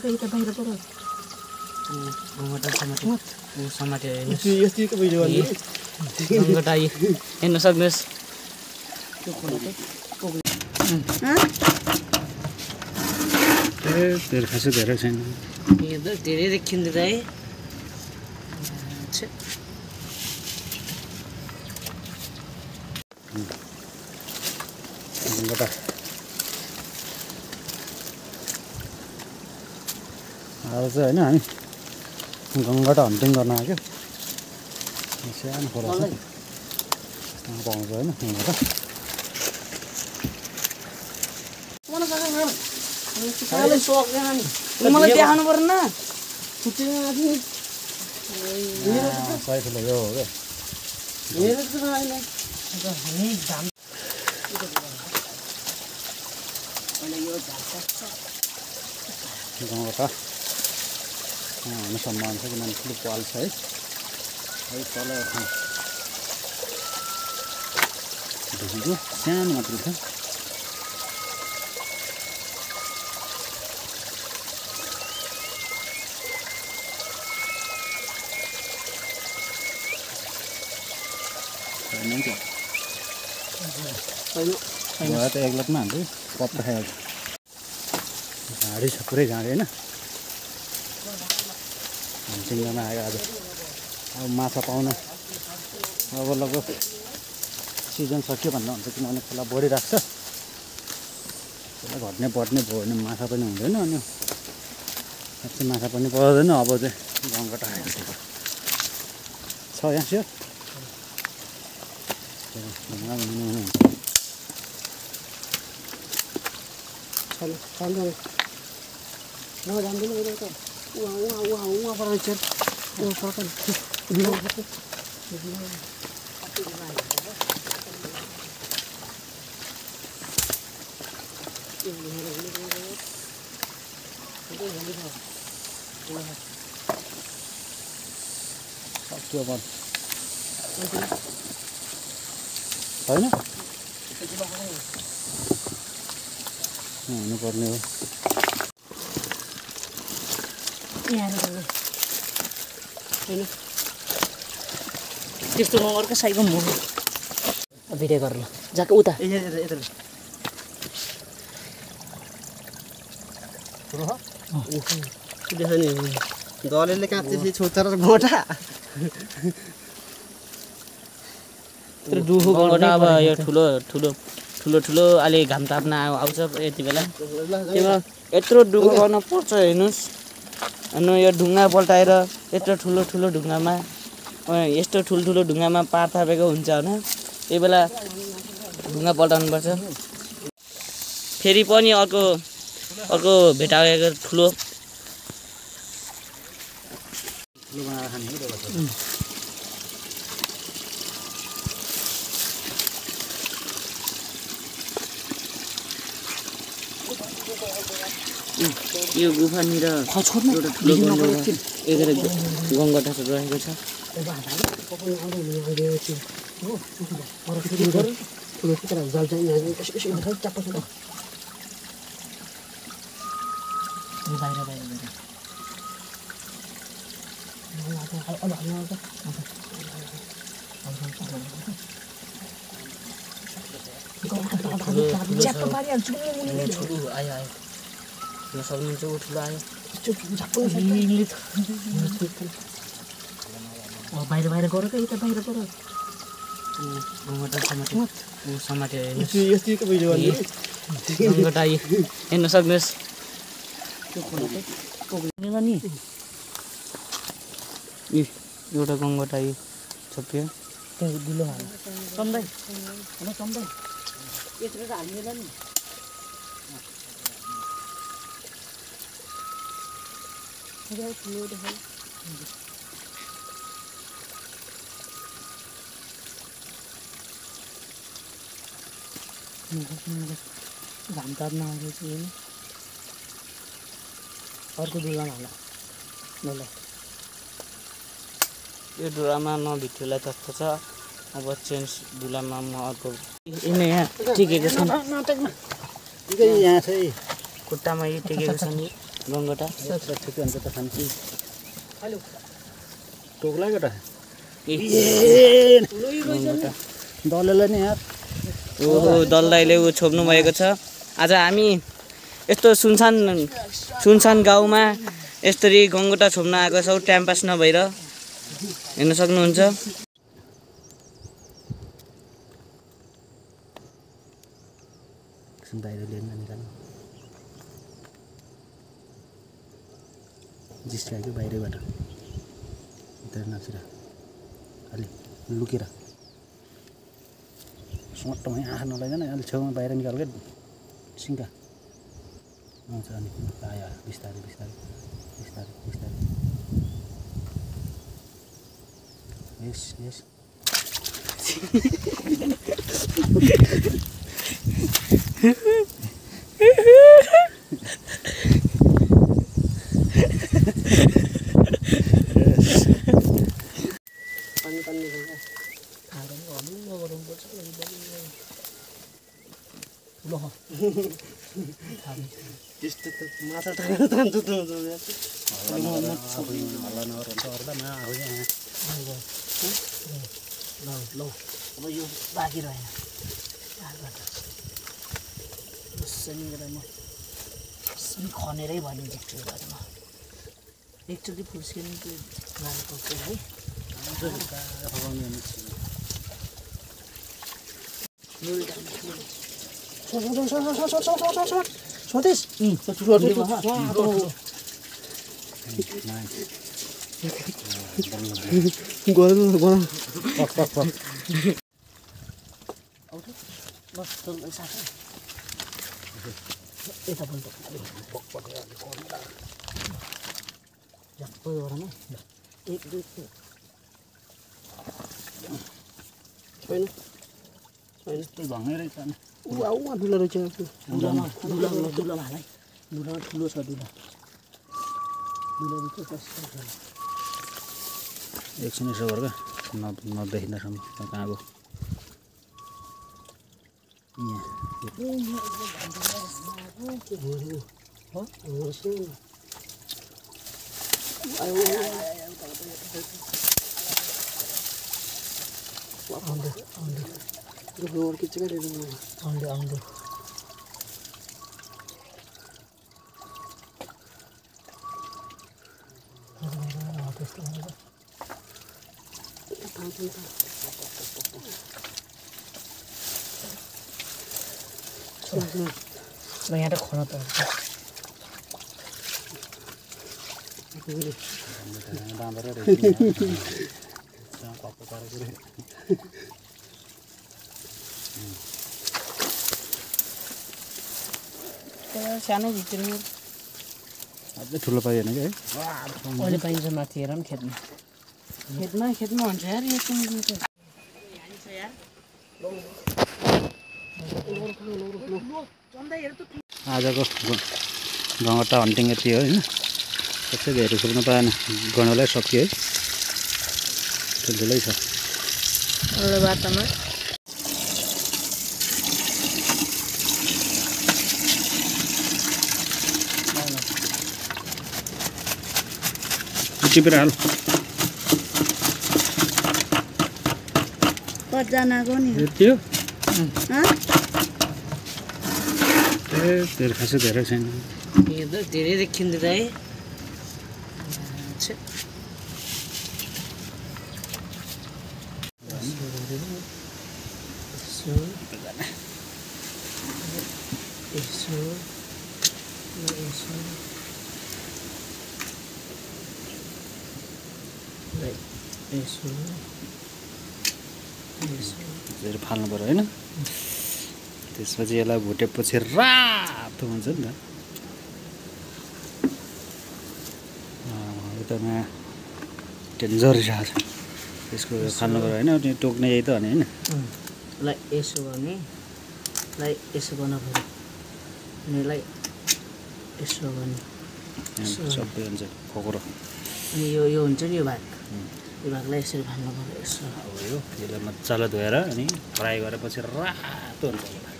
गरकै त बाहिर पर समाटे यतिको भिडियो गङ्गटा हेर्न सक्नुहोस् धेरै खासै धेरै छैन धेरै देखिँदैन है गङ्गटा आज चाहिँ होइन हामी गङ्गटा हन्टिङ गर्न आएको सानो खोला छ पाउँछ होइन गङ्गटा मलाई देखाउनु पर्दैन सही ठुलो यो हो क्या गङ्गटा हुन सम्मान छ किनभने ठुलो पाल छ है तल ढुकीको सानो मात्रै छ गएर त एक लटमा हाल्दै पत्ता खाइहाल्छ झाडी छ पुरै झाडी होइन हन्टिङ गर्न आयो आज अब माछा पाउन अब लगभग सिजन सक्यो भन्दा हुन्छ किनभने खोला बढिरहेको छ खोला घट्ने बढ्ने भयो भने माछा पनि हुँदैन अनि साँच्चै माछा पनि पर्दैन अब चाहिँ गङ्गटा आइहाल्छ छ यहाँ स्योर होइन हुनुपर्ने हो त्यस्तो नगरको साइको म भिडियो गर ल जाको उता देखा नि दलेले काट्दै छोटा र गोटा त्यो दुखो गङ्गटा अब यो ठुलो ठुलो ठुलो ठुलो अलि घाम ताप्न आउँछ यति बेला त्यसमा यत्रो दुःख गर्न पर्छ हेर्नुहोस् अनि यो ढुङ्गा पल्टाएर यत्रो ठुलो ठुलो ढुङ्गामा यस्तो ठुल्ठुलो ढुङ्गामा पार थापेको हुन्छ होइन त्यही बेला ढुङ्गा पल्टाउनुपर्छ फेरि पनि अर्को भेटाएको ठुलो यो गुफानिर एउटा ठुलो गङ्गटा रहेको छ सक्नुहुन्छ ऊ ठुलो आयो बाहिर बाहिर गरकै त बाहिर पर समाटे यतिको भिडियो गङ्गटा हेर्न सक्नुहोस् नि एउटा गङ्गटा छोप्यो दिलो चम्दै चम्दै यत्रो त हाल्दैन नि घाम ताप्न आउँदैछ अर्को दुलामा होला यो डुलामा नभित्रलाई जस्तो छ अब चेन्ज डुलामा म अर्को यहाँ टिकेको छ यहाँ चाहिँ खुट्टामा यो टेकेको छ नि गङ्गटा ठिकै हुन्छ त खाने टोक्लाको त दलैलाई नि यार ओहो दलदाइले ऊ छोप्नु भएको छ। आज हामी यस्तो सुनसान गाउँमा यसरी गङ्गटा छोप्न आएको छौँ टाइम पास नभएर हेर्न सक्नुहुन्छ। बाहिर लिएर निकाल्नु जिस्कायो बाहिरबाट भित्र नछिरा अलि लुकेर सोटोमै आँखा नलैदैन अलि छेउमा बाहिर निकाल्कै सिङ्का आउँछ अनि आयो बिस्तारै बिस्तारै बिस्तारै बिस्तारै यस यस त्यस्तो त माछा टाढो तान्छ त ल अब यो बाँकी रहेन यसरी गरेर म यसरी खनेरै भनिन्छ ट्रेलरमा एकचोटि फुस्किनु त्यो लानु पर्छ है। यस्तै भङ्गै रहेछ नि दुला रहेछ दुलामा हालै दुलामा ठुलो छ दुला एकछिन यसो गर नदेखिँदासम्म कहाँ गयो आउँदै यहाँ त खना त सानो भित्रमा अझै ठुलो पाइएन कि है अहिले पाइन्छ माथि हेर नि खेतमा हुन्छ यार यो आजको गङ्गटा हन्टिङ यति हो होइन त्यसै धेरै खेल्नु पाएन गणलाई सक्यो है ठुल्ठुलै छ एउटा बाटोमा टिपेर हाल कतिजनाको नि यति हो ए धेरै खासै धेरै छैन धेरै देखिँदैन है धेरै फाल्नु पर्यो होइन त्यसपछि यसलाई भुटेपछि रातो हुन्छ नि त यो त डेन्जर छ त्यसको फाल्नु पर्यो होइन त्यो टोक्ने यही त हो नि होइन लाई यसो गर्ने लाई यसो गर्न पर्यो अनि यसलाई यसो गर्ने सबै हुन्छ खोक्रो अनि यो हुन्छ नि यो भागलाई यसरी फाल्नु पर्यो यसो अब यो यसलाई मजाले धोएर अनि फ्राई गरेपछि रातो हुन्छ